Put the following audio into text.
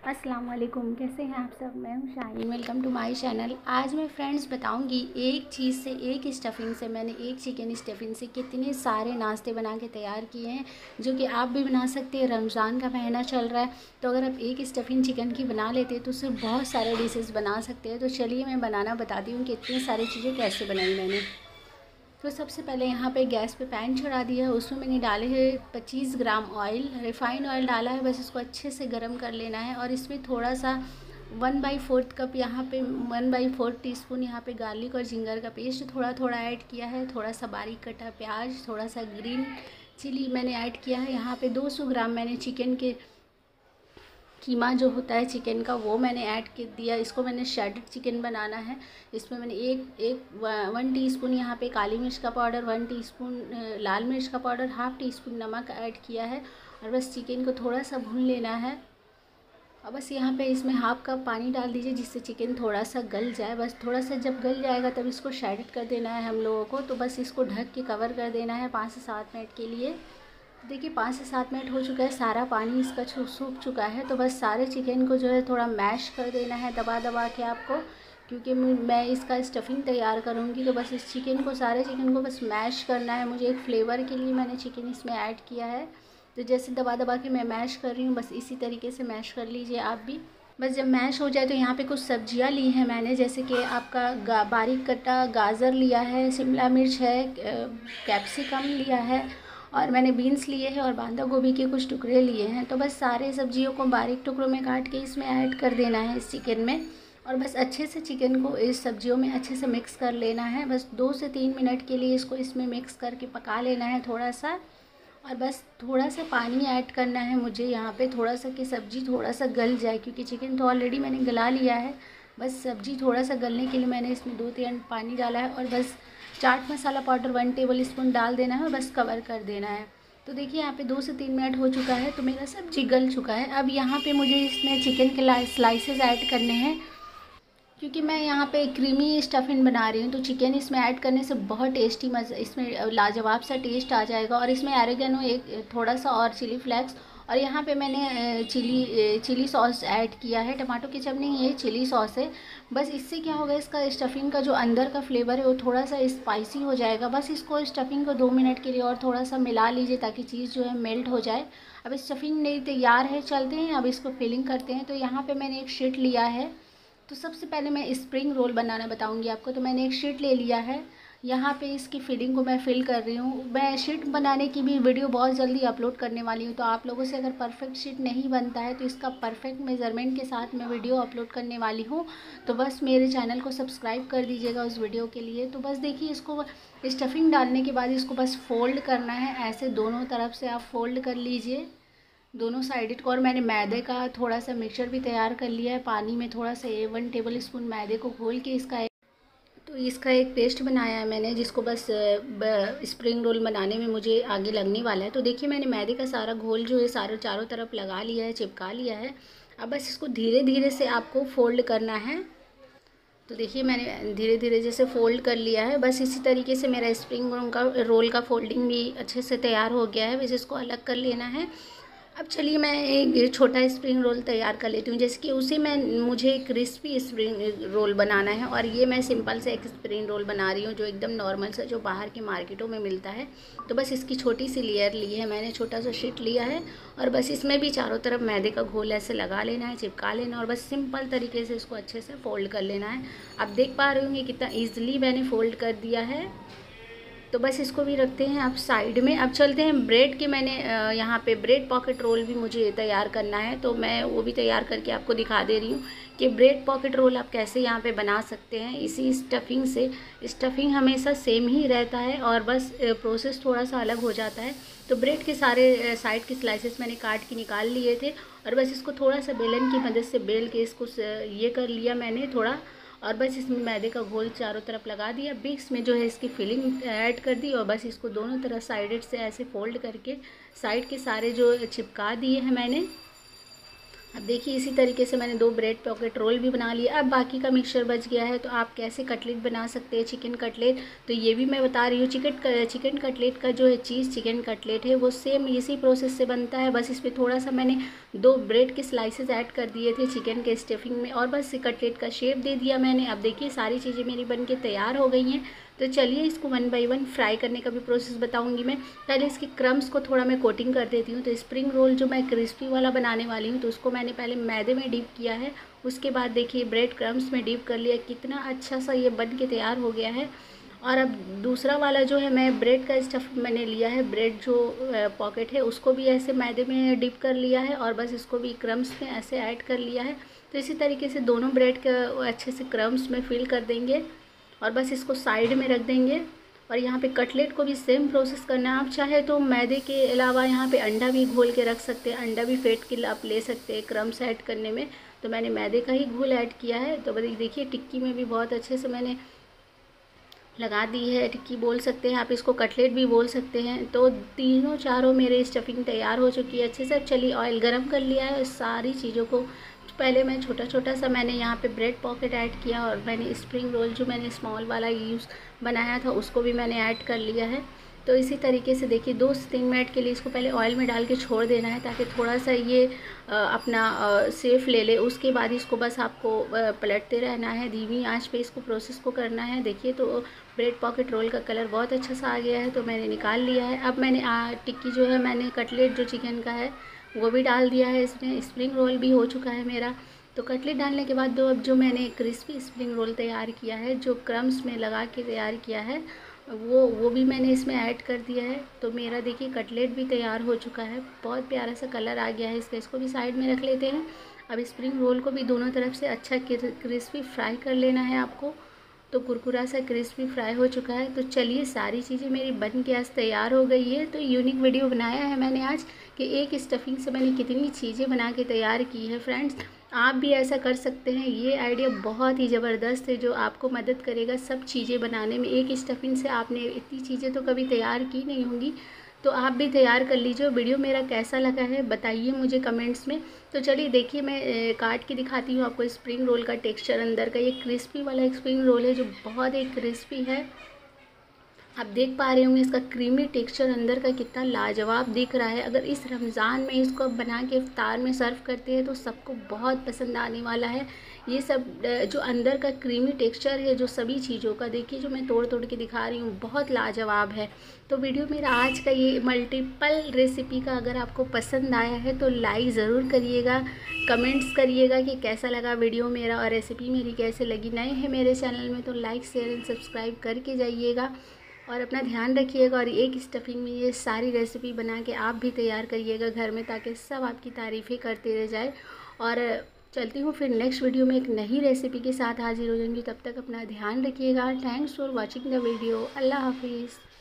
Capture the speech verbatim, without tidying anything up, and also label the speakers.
Speaker 1: अस्सलाम वालेकुम, कैसे हैं आप सब। मैं हूं Shaheen, welcome to my channel. आज मैं फ्रेंड्स बताऊंगी एक चीज़ से, एक स्टफ़िंग से मैंने एक चिकन स्टफ़िंग से कितने सारे नाश्ते बना के तैयार किए हैं, जो कि आप भी बना सकते हैं। रमज़ान का महीना चल रहा है, तो अगर आप एक स्टफ़िंग चिकन की बना लेते हैं तो उससे बहुत सारे डिशेज़ बना सकते हैं। तो चलिए मैं बनाना बताती हूँ कि इतनी सारी चीज़ें कैसे बनाई मैंने। तो सबसे पहले यहाँ पे गैस पे पैन चढ़ा दिया, उसमें मैंने डाले हैं पच्चीस ग्राम ऑयल, रिफ़ाइंड ऑयल डाला है। बस इसको अच्छे से गर्म कर लेना है और इसमें थोड़ा सा वन बाई फोर्थ कप यहाँ पे one by fourth teaspoon यहाँ पे गार्लिक और जिंजर का पेस्ट थोड़ा थोड़ा ऐड किया है। थोड़ा सा बारीक कटा प्याज, थोड़ा सा ग्रीन चिली मैंने ऐड किया है। यहाँ पे दो सौ ग्राम मैंने चिकन के कीमा जो होता है चिकन का, वो मैंने ऐड कर दिया। इसको मैंने शैडेड चिकन बनाना है। इसमें मैंने एक एक वन टीस्पून यहाँ पे काली मिर्च का पाउडर, वन टीस्पून लाल मिर्च का पाउडर, हाफ़ टी स्पून नमक ऐड किया है और बस चिकन को थोड़ा सा भून लेना है। और बस यहाँ पे इसमें हाफ़ कप पानी डाल दीजिए, जिससे चिकन थोड़ा सा गल जाए। बस थोड़ा सा जब गल जाएगा तब इसको शैडेड कर देना है हम लोगों को। तो बस इसको ढक के कवर कर देना है पाँच से सात मिनट के लिए। देखिए पाँच से सात मिनट हो चुका है, सारा पानी इसका सूख चुका है। तो बस सारे चिकन को जो है थोड़ा मैश कर देना है दबा दबा के आपको, क्योंकि मैं इसका स्टफ़िंग तैयार करूँगी। तो बस इस चिकन को, सारे चिकन को बस मैश करना है मुझे। एक फ्लेवर के लिए मैंने चिकन इसमें ऐड किया है। तो जैसे दबा दबा के मैं मैश कर रही हूँ, बस इसी तरीके से मैश कर लीजिए आप भी। बस जब मैश हो जाए तो यहाँ पे कुछ सब्जियाँ ली हैं मैंने, जैसे कि आपका गा बारीक कटा गाजर लिया है, शिमला मिर्च है, कैप्सिकम लिया है और मैंने बीन्स लिए हैं और बांदा गोभी के कुछ टुकड़े लिए हैं। तो बस सारे सब्जियों को बारीक टुकड़ों में काट के इसमें ऐड कर देना है इस चिकन में। और बस अच्छे से चिकन को इस सब्जियों में अच्छे से मिक्स कर लेना है। बस दो से तीन मिनट के लिए इसको इसमें मिक्स करके पका लेना है थोड़ा सा। और बस थोड़ा सा पानी ऐड करना है मुझे यहाँ पे, थोड़ा सा कि सब्ज़ी थोड़ा सा गल जाए, क्योंकि चिकन तो ऑलरेडी मैंने गला लिया है। बस सब्ज़ी थोड़ा सा गलने के लिए मैंने इसमें दो तीन पानी डाला है। और बस चाट मसाला पाउडर वन टेबल स्पून डाल देना है और बस कवर कर देना है। तो देखिए यहाँ पे दो से तीन मिनट हो चुका है, तो मेरा सब्जी गल चुका है। अब यहाँ पे मुझे इसमें चिकन के स्लाइसेस ऐड करने हैं, क्योंकि मैं यहाँ पे क्रीमी स्टफिंग बना रही हूँ। तो चिकन इसमें ऐड करने से बहुत टेस्टी मज़ा, इसमें लाजवाब सा टेस्ट आ जाएगा। और इसमें एरेगेनो एक थोड़ा सा और चिली फ्लेक्स, और यहाँ पे मैंने चिली चिली सॉस ऐड किया है। टमाटो केचप नहीं, ये चिली सॉस है। बस इससे क्या होगा, इसका स्टफिंग का जो अंदर का फ्लेवर है वो थोड़ा सा स्पाइसी हो जाएगा। बस इसको स्टफिंग को दो मिनट के लिए और थोड़ा सा मिला लीजिए, ताकि चीज़ जो है मेल्ट हो जाए। अब स्टफिंग नहीं तैयार है, चलते हैं अब इसको फिलिंग करते हैं। तो यहाँ पर मैंने एक शीट लिया है। तो सबसे पहले मैं स्प्रिंग रोल बनाना बताऊंगी आपको। तो मैंने एक शीट ले लिया है, यहाँ पे इसकी फिलिंग को मैं फिल कर रही हूँ। मैं शीट बनाने की भी वीडियो बहुत जल्दी अपलोड करने वाली हूँ। तो आप लोगों से अगर परफेक्ट शीट नहीं बनता है तो इसका परफेक्ट मेज़रमेंट के साथ मैं वीडियो अपलोड करने वाली हूँ। तो बस मेरे चैनल को सब्सक्राइब कर दीजिएगा उस वीडियो के लिए। तो बस देखिए, इसको स्टफिंग डालने के बाद इसको बस फोल्ड करना है, ऐसे दोनों तरफ से आप फोल्ड कर लीजिए दोनों साइड को। और मैंने मैदे का थोड़ा सा मिक्सचर भी तैयार कर लिया है, पानी में थोड़ा सा वन टेबल स्पून मैदे को घोल के इसका एक तो इसका एक पेस्ट बनाया है मैंने, जिसको बस स्प्रिंग रोल बनाने में मुझे आगे लगने वाला है। तो देखिए मैंने मैदे का सारा घोल जो है सारा चारों तरफ लगा लिया है, चिपका लिया है। अब बस इसको धीरे धीरे से आपको फोल्ड करना है। तो देखिए मैंने धीरे धीरे जैसे फ़ोल्ड कर लिया है। बस इसी तरीके से मेरा स्प्रिंग रोल का रोल का फोल्डिंग भी अच्छे से तैयार हो गया है। बस इसको अलग कर लेना है। अब चलिए मैं एक छोटा स्प्रिंग रोल तैयार कर लेती हूँ, जैसे कि उसी में मुझे क्रिस्पी स्प्रिंग रोल बनाना है। और ये मैं सिंपल से एक स्प्रिंग रोल बना रही हूँ, जो एकदम नॉर्मल सा, जो बाहर की मार्केटों में मिलता है। तो बस इसकी छोटी सी लेयर ली है मैंने, छोटा सा शीट लिया है। और बस इसमें भी चारों तरफ मैदे का घोल ऐसे लगा लेना है, चिपका लेना, और बस सिंपल तरीके से इसको अच्छे से फ़ोल्ड कर लेना है। आप देख पा रहे होंगे कितना ईजिली मैंने फ़ोल्ड कर दिया है। तो बस इसको भी रखते हैं आप साइड में। अब चलते हैं ब्रेड के, मैंने यहाँ पे ब्रेड पॉकेट रोल भी मुझे तैयार करना है। तो मैं वो भी तैयार करके आपको दिखा दे रही हूँ कि ब्रेड पॉकेट रोल आप कैसे यहाँ पे बना सकते हैं इसी स्टफिंग से। स्टफिंग हमेशा सेम ही रहता है और बस प्रोसेस थोड़ा सा अलग हो जाता है। तो ब्रेड के सारे साइड के स्लाइसेस मैंने काट के निकाल लिए थे, और बस इसको थोड़ा सा बेलन की मदद से बेल के इसको ये कर लिया मैंने थोड़ा। और बस इसमें मैदे का घोल चारों तरफ लगा दिया, बीच में जो है इसकी फिलिंग ऐड कर दी। और बस इसको दोनों तरफ साइड से ऐसे फोल्ड करके साइड के सारे जो चिपका दिए हैं मैंने। अब देखिए इसी तरीके से मैंने दो ब्रेड पॉकेट रोल भी बना लिए। अब बाकी का मिक्सचर बच गया है तो आप कैसे कटलेट बना सकते हैं, चिकन कटलेट, तो ये भी मैं बता रही हूँ। चिकन चिकन कटलेट का जो है चीज़ चिकन कटलेट है वो सेम इसी प्रोसेस से बनता है, बस इसमें थोड़ा सा मैंने दो ब्रेड के स्लाइसेस ऐड कर दिए थे चिकन के स्टफिंग में और बस कटलेट का शेप दे दिया मैंने। अब देखिए सारी चीज़ें मेरी बन के तैयार हो गई हैं। तो चलिए इसको वन बाय वन फ्राई करने का भी प्रोसेस बताऊंगी मैं। पहले इसके क्रम्स को थोड़ा मैं कोटिंग कर देती हूँ। तो स्प्रिंग रोल जो मैं क्रिस्पी वाला बनाने वाली हूँ तो उसको मैंने पहले मैदे में डीप किया है, उसके बाद देखिए ब्रेड क्रम्स में डीप कर लिया। कितना अच्छा सा ये बन के तैयार हो गया है। और अब दूसरा वाला जो है मैं ब्रेड का स्टफ़ मैंने लिया है, ब्रेड जो पॉकेट है उसको भी ऐसे मैदे में डिप कर लिया है और बस इसको भी क्रम्स में ऐसे ऐड कर लिया है। तो इसी तरीके से दोनों ब्रेड का अच्छे से क्रम्स में फिल कर देंगे और बस इसको साइड में रख देंगे। और यहाँ पे कटलेट को भी सेम प्रोसेस करना है। आप चाहे तो मैदे के अलावा यहाँ पे अंडा भी घोल के रख सकते हैं, अंडा भी फेंट के आप ले सकते हैं क्रम्स ऐड करने में। तो मैंने मैदे का ही घोल ऐड किया है। तो देखिए टिक्की में भी बहुत अच्छे से मैंने लगा दी है, टिक्की बोल सकते हैं आप इसको, कटलेट भी बोल सकते हैं। तो तीनों चारों मेरे स्टफिंग तैयार हो चुकी है अच्छे से। चलिए ऑयल गरम कर लिया है, सारी चीज़ों को पहले मैं छोटा छोटा सा मैंने यहाँ पे ब्रेड पॉकेट ऐड किया और मैंने स्प्रिंग रोल जो मैंने स्मॉल वाला यूज़ बनाया था उसको भी मैंने ऐड कर लिया है। तो इसी तरीके से देखिए दो से तीन मिनट के लिए इसको पहले ऑयल में डाल के छोड़ देना है ताकि थोड़ा सा ये अपना सेफ ले ले। उसके बाद इसको बस आपको पलटते रहना है, धीमी आंच पे इसको प्रोसेस को करना है। देखिए तो ब्रेड पॉकेट रोल का कलर बहुत अच्छा सा आ गया है तो मैंने निकाल लिया है। अब मैंने टिक्की जो है मैंने कटलेट जो चिकन का है वो भी डाल दिया है इसमें। स्प्रिंग रोल भी हो चुका है मेरा। तो कटलेट डालने के बाद दो अब जो मैंने क्रिस्पी स्प्रिंग रोल तैयार किया है, जो क्रम्स में लगा के तैयार किया है, वो वो भी मैंने इसमें ऐड कर दिया है। तो मेरा देखिए कटलेट भी तैयार हो चुका है, बहुत प्यारा सा कलर आ गया है इसका। इसको भी साइड में रख लेते हैं। अब स्प्रिंग रोल को भी दोनों तरफ से अच्छा क्रिस्पी फ्राई कर लेना है आपको। तो कुरकुरा सा क्रिस्पी फ्राई हो चुका है। तो चलिए सारी चीज़ें मेरी बन के आज तैयार हो गई है। तो यूनिक वीडियो बनाया है मैंने आज कि एक स्टफिंग से मैंने कितनी चीज़ें बना के तैयार की है। फ्रेंड्स आप भी ऐसा कर सकते हैं। ये आइडिया बहुत ही ज़बरदस्त है जो आपको मदद करेगा सब चीज़ें बनाने में। एक स्टफिंग से आपने इतनी चीज़ें तो कभी तैयार की नहीं होंगी, तो आप भी तैयार कर लीजिए। वीडियो मेरा कैसा लगा है बताइए मुझे कमेंट्स में। तो चलिए देखिए मैं काट के दिखाती हूँ आपको स्प्रिंग रोल का टेक्सचर अंदर का। ये क्रिस्पी वाला स्प्रिंग रोल है जो बहुत ही क्रिस्पी है। आप देख पा रहे होंगे इसका क्रीमी टेक्सचर अंदर का कितना लाजवाब दिख रहा है। अगर इस रमज़ान में इसको बना के इफ्तार में सर्व करते हैं तो सबको बहुत पसंद आने वाला है। ये सब जो अंदर का क्रीमी टेक्सचर है जो सभी चीज़ों का, देखिए जो मैं तोड़ तोड़ के दिखा रही हूँ, बहुत लाजवाब है। तो वीडियो मेरा आज का ये मल्टीपल रेसिपी का अगर आपको पसंद आया है तो लाइक ज़रूर करिएगा, कमेंट्स करिएगा कि कैसा लगा वीडियो मेरा और रेसिपी मेरी कैसे लगी। नए हैं मेरे चैनल में तो लाइक शेयर एंड सब्सक्राइब करके जाइएगा और अपना ध्यान रखिएगा। और एक स्टफिंग में ये सारी रेसिपी बना के आप भी तैयार करिएगा घर में ताकि सब आपकी तारीफ़ें करते रह जाए। और चलती हूँ फिर नेक्स्ट वीडियो में एक नई रेसिपी के साथ हाजिर हो जाऊँगी। तब तक अपना ध्यान रखिएगा। Thanks for watching the video. अल्लाह हाफिज़।